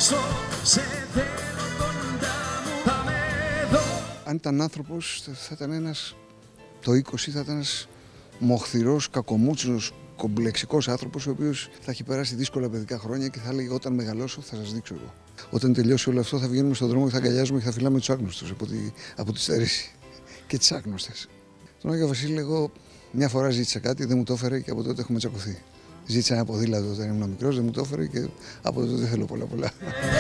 Αν ήταν άνθρωπος θα ήταν ένας, το 20 θα ήταν ένας μοχθηρός, κακομούτσινος, κομπλεξικός άνθρωπος, ο οποίος θα έχει περάσει δύσκολα παιδικά χρόνια και θα λέει: όταν μεγαλώσω θα σας δείξω εγώ. Όταν τελειώσει όλο αυτό θα βγαίνουμε στον δρόμο και θα αγκαλιάζουμε και θα φυλάμε τους άγνωστους από τη στερήση και τις άγνωστες. Τον Άγιο Βασίλη, εγώ μια φορά ζήτησα κάτι, δεν μου το έφερε και από τότε έχουμε τσακωθεί. Ζήτησα ένα ποδήλατο όταν ήμουν μικρός, δεν μου το έφερε και από τότε δεν θέλω πολλά.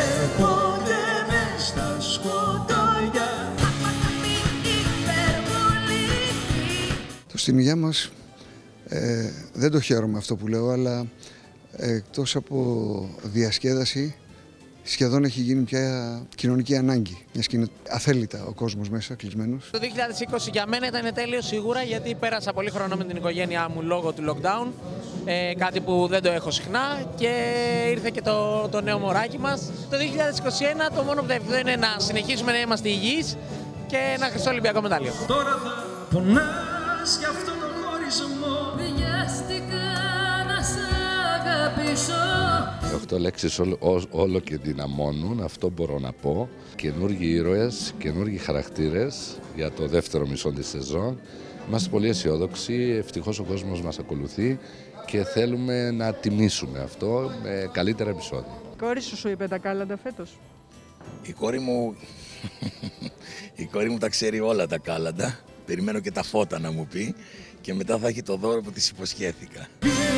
Στην υγεία μας δεν το χαίρομαι αυτό που λέω, αλλά εκτός από διασκέδαση σχεδόν έχει γίνει πια κοινωνική ανάγκη. Μιας και είναι αθέλητα ο κόσμος μέσα, κλεισμένος. Το 2020 για μένα ήταν τέλειο σίγουρα, γιατί πέρασα πολύ χρόνο με την οικογένειά μου λόγω του lockdown. Κάτι που δεν το έχω συχνά και ήρθε και το νέο μωράκι μας. Το 2021 το μόνο που θα ευχηθώ είναι να συνεχίσουμε να είμαστε υγιείς και ένα χρυσό Ολυμπιακό μετάλλιο. Τώρα θα πονάς για αυτό το χωρισμό. Βιάστηκα να σ' αγαπήσω. 8 λέξεις όλο και δυναμώνουν, αυτό μπορώ να πω. Καινούργιοι ήρωες, καινούργιοι χαρακτήρες για το δεύτερο μισό της σεζόν. Είμαστε πολύ αισιόδοξοι, ευτυχώς ο κόσμος μας ακολουθεί και θέλουμε να τιμήσουμε αυτό με καλύτερα επεισόδια. Η κόρη σου είπε τα κάλαντα φέτος? Η κόρη μου τα ξέρει όλα τα κάλαντα. Περιμένω και τα φώτα να μου πει και μετά θα έχει το δώρο που της υποσχέθηκα.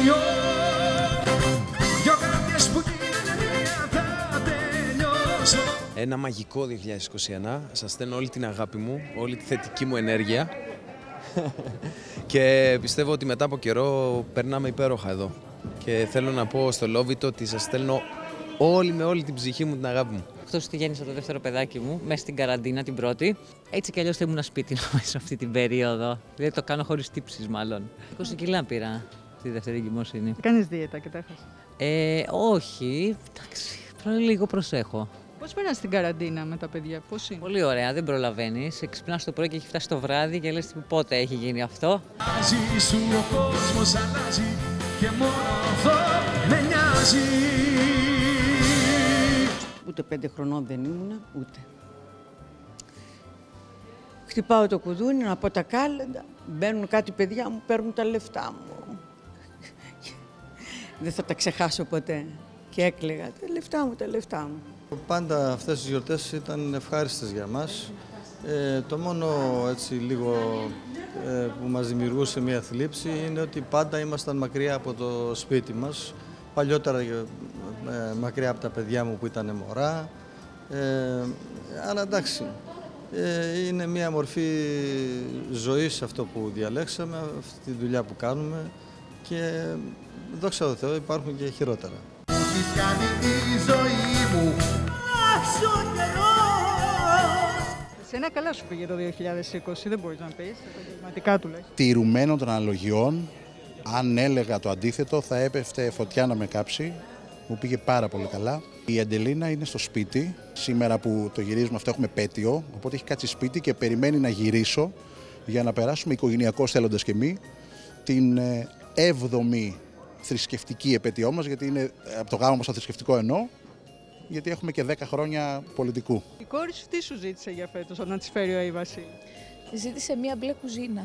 Ένα μαγικό 2021. Σας στέλνω όλη την αγάπη μου, όλη τη θετική μου ενέργεια και πιστεύω ότι μετά από καιρό περνάμε υπέροχα εδώ. Και θέλω να πω στο Λόβιτο ότι σας στέλνω με όλη την ψυχή μου την αγάπη μου. Αυτός ότι γέννησα το δεύτερο παιδάκι μου, μέσα στην καραντίνα την πρώτη. Έτσι κι αλλιώς δεν ήμουν σπίτι μέσα αυτή την περίοδο. Δηλαδή το κάνω χωρίς τύψεις μάλλον. 20 κιλά πήρα τη δεύτερη εγκυμοσύνη. Κάνεις δίαιτα και τα έχασες? Όχι, εντάξει, λίγο προσέχω. Πώς πέρασες την καραντίνα με τα παιδιά, πώς είναι? Πολύ ωραία, δεν προλαβαίνεις. Ξυπνάς το πρωί και έχει φτάσει το βράδυ και λες πότε έχει γίνει αυτό. Σου ο κόσμος αλλάζει και μόνο αυτό με νοιάζει. Ούτε 5 χρονών δεν ήμουνα, ούτε. Χτυπάω το κουδούνι, να πω τα κάλαντα, μπαίνουν κάτι παιδιά μου, παίρνουν τα λεφτά μου. Δεν θα τα ξεχάσω ποτέ. Και έκλαιγα, τα λεφτά μου. Πάντα αυτές τις γιορτές ήταν ευχάριστες για μας. Το μόνο έτσι λίγο που μας δημιουργούσε μια θλίψη είναι ότι πάντα ήμασταν μακριά από το σπίτι μας. Παλιότερα μακριά από τα παιδιά μου που ήταν μωρά. Αλλά εντάξει, είναι μια μορφή ζωής αυτό που διαλέξαμε, αυτή τη δουλειά που κάνουμε και δόξα τω Θεώ υπάρχουν και χειρότερα. Έχει κάνει τη ζωή μου. Αχ, ο καιρός. Εσένα καλά σου πήγε το 2020, δεν μπορείς να πεις, επαγγελματικά τουλάχιστον. Τηρουμένων των αναλογιών, αν έλεγα το αντίθετο θα έπεφτε φωτιά να με κάψει. Μου πήγε πάρα πολύ καλά. Η Αντελίνα είναι στο σπίτι. Σήμερα που το γυρίζουμε αυτό έχουμε επέτειο, οπότε έχει κάτσει σπίτι και περιμένει να γυρίσω για να περάσουμε οικογενειακώς θέλοντας και εμείς την 7η θρησκευτική επέτειό μας, γιατί είναι από το γάμο μας το θρησκευτικό εννοώ, γιατί έχουμε και 10 χρόνια πολιτικού. Η κόρη σου τι σου ζήτησε για φέτος, να της φέρει ο Άγιος Βασίλης? Ζήτησε μία μπλε κουζίνα.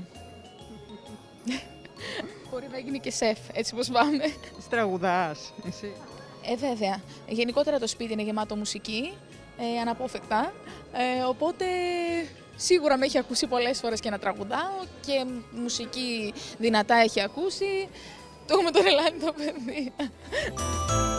Μπορεί να γίνει και σεφ, έτσι πως πάμε. Εσύ τραγουδάς, εσύ? Βέβαια. Γενικότερα το σπίτι είναι γεμάτο μουσική, αναπόφευκτα, οπότε σίγουρα με έχει ακούσει πολλές φορές και να τραγουδάω και μουσική δυνατά έχει ακούσει. Το έχουμε τον Ελάνη το παιδί.